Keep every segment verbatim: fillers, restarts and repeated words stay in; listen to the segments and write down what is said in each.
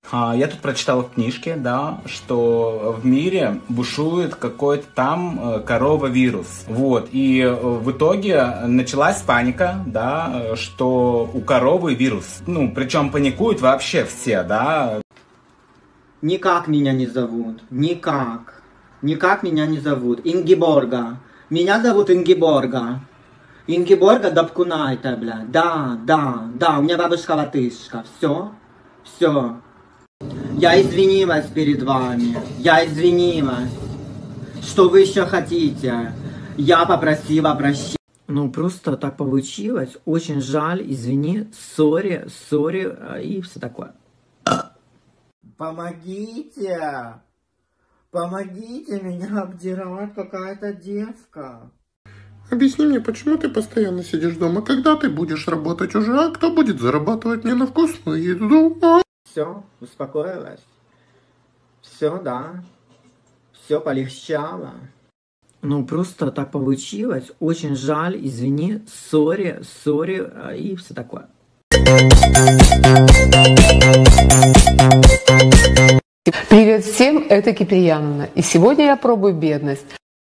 А, я тут прочитал в книжке, да, что в мире бушует какой-то там э, корова-вирус. Вот, и э, в итоге началась паника, да, э, что у коровы вирус. Ну, причем паникуют вообще все, да. Никак меня не зовут, никак. Никак меня не зовут. Ингеборга. Меня зовут Ингеборга. Ингеборга Дапкунайте, блядь. Да, да, да, у меня бабушка-латышка. Все, все. Я извинилась перед вами. Я извинилась. Что вы еще хотите? Я попросила прощения. Ну, просто так получилось. Очень жаль, извини, сори, сори и все такое. Помогите! Помогите, меня обдирает какая-то девка. Объясни мне, почему ты постоянно сидишь дома? Когда ты будешь работать уже? А кто будет зарабатывать мне на вкусную еду? А? Все, успокоилась. Все, да. Все полегчало. Ну, просто так получилось. Очень жаль, извини, сори, сори и все такое. Привет всем, это Киприянова. И сегодня я пробую бедность.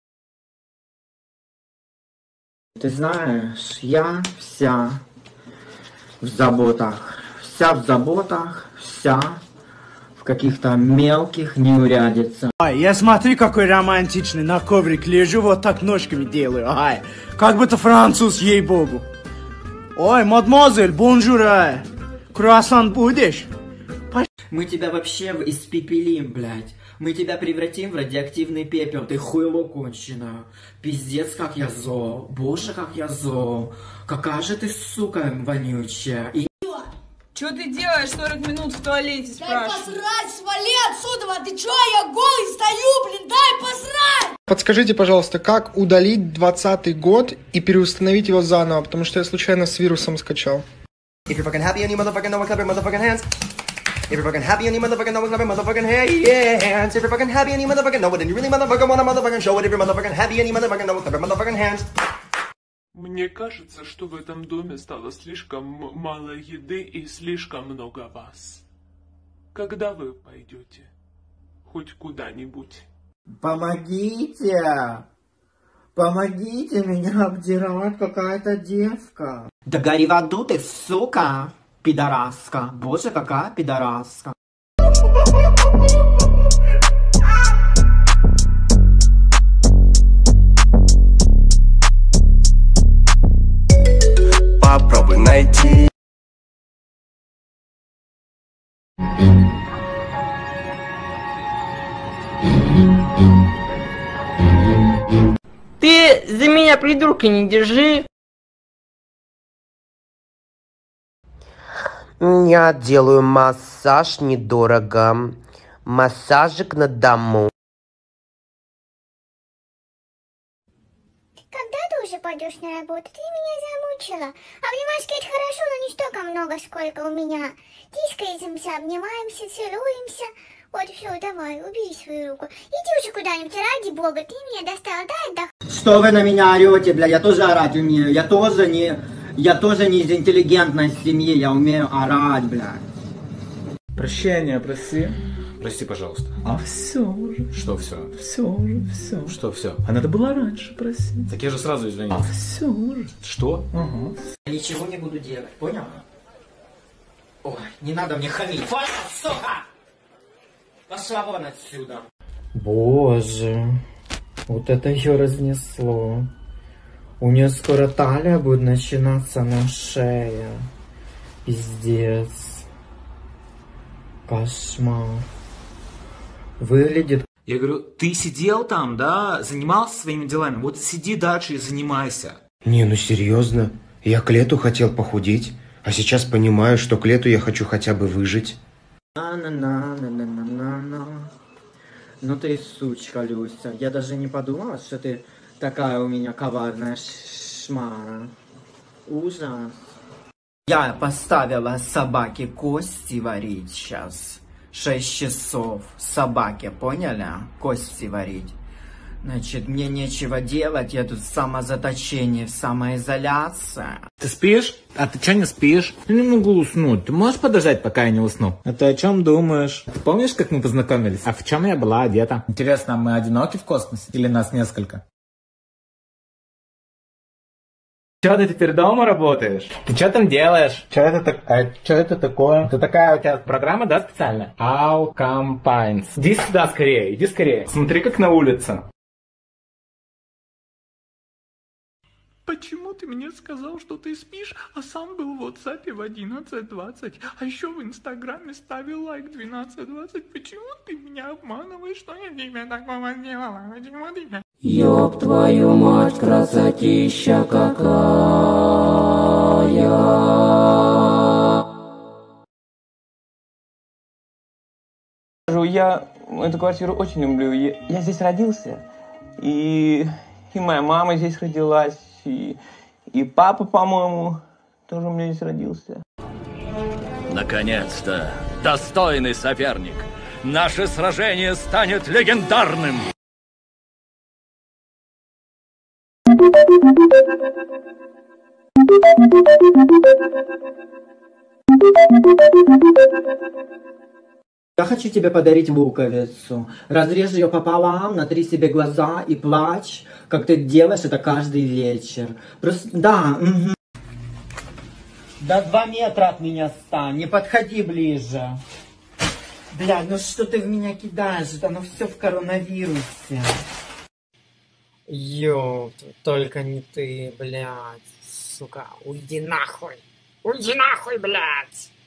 Ты знаешь, я вся в заботах. Вся в заботах, вся в каких-то мелких неурядицах. Ай, я смотри, какой романтичный, на коврик лежу, вот так ножками делаю. Ай, как будто француз, ей-богу. Ой, мадемуазель, бонжур, ай. Круассан будешь? Мы тебя вообще испепелим, блядь. Мы тебя превратим в радиоактивный пепел. Ты хуйло конченая. Пиздец, как я зол. Боже, как я зол. Какая же ты, сука, вонючая. И... Что ты делаешь сорок минут в туалете, спрашиваю? Дай посрать, свали отсюда! Ты чё, я голый стою, блин, дай посрать! Подскажите, пожалуйста, как удалить двадцатый год и переустановить его заново, потому что я случайно с вирусом скачал. If you're fucking happy and you motherfucking know it, clap your motherfucking hands. If you're fucking happy and you motherfucking know it, clap your motherfucking hands. If you're fucking happy and you motherfucking know it, and you really motherfucking wanna motherfucking show it. If you're motherfucking happy and you motherfucking know it, clap your motherfucking hands. Мне кажется, что в этом доме стало слишком мало еды и слишком много вас. Когда вы пойдете хоть куда-нибудь? Помогите! Помогите, меня обдирает какая-то девка. Да гори в аду ты, сука, пидораска. Боже, какая пидораска. Попробуй найти. Ты за меня придурка не держи. Я делаю массаж недорого. Массажик на дому. Когда ты уже пойдешь на работу? Ты меня замучила. Обнимашки это хорошо, но не столько много, сколько у меня. Тискаемся, обнимаемся, целуемся. Вот все, давай, убери свою руку. Иди уже куда-нибудь, ради бога, ты меня достала, дай отдохнуть. Что вы на меня орете, бля, я тоже орать умею. Я тоже не, я тоже не из интеллигентной семьи, я умею орать, бля. Прощения, проси. Прости, пожалуйста. А все уже. Что все? Все уже, все. Что все? А надо было раньше просить. Так я же сразу извинился. А все уже. Что? Ага. Ничего не буду делать, понял? Ой, не надо мне хамить. Понял, сука! Пошла вон отсюда. Боже, вот это ее разнесло. У нее скоро талия будет начинаться на шее. Пиздец. Кошмар. Выглядит... Я говорю, ты сидел там, да, занимался своими делами, вот сиди дальше и занимайся. Не, ну серьезно, я к лету хотел похудеть, а сейчас понимаю, что к лету я хочу хотя бы выжить. На-на-на-на-на-на-на. Ну ты сучка, Люся. Я даже не подумала, что ты такая у меня коварная шмара. Ужас. Я поставила собаке кости варить сейчас. Шесть часов. Собаке, поняли? Кости варить. Значит, мне нечего делать, я тут в самозаточении, в самоизоляции. Ты спишь? А ты что не спишь? Я не могу уснуть. Ты можешь подождать, пока я не усну? А ты о чем думаешь? Ты помнишь, как мы познакомились? А в чем я была одета? Интересно, мы одиноки в космосе? Или нас несколько? Че ты теперь дома работаешь? Ты что там делаешь? Что это, так... а, что это такое? Это такая у тебя программа, да, специальная? All Campaigns. Иди сюда скорее, иди скорее. Смотри, как на улице. Почему ты мне сказал, что ты спишь, а сам был в WhatsApp в одиннадцать двадцать, а еще в Инстаграме ставил лайк двенадцать двадцать? Почему ты меня обманываешь, что я тебе такого сделала? Почему ты меня... Ёб твою мать, красотища какая! Я эту квартиру очень люблю. Я, я здесь родился, и, и моя мама здесь родилась, и, и папа, по-моему, тоже у меня здесь родился. Наконец-то, достойный соперник. Наше сражение станет легендарным. Я хочу тебе подарить луковицу. Разрежь ее пополам, натри себе глаза и плачь, как ты делаешь это каждый вечер. Просто, да, угу. До два метра от меня стань, не подходи ближе. Блядь, ну что ты в меня кидаешь? Это ну все в коронавирусе. Ёп, только не ты, блядь, сука, уйди нахуй. Уйди нахуй, блядь.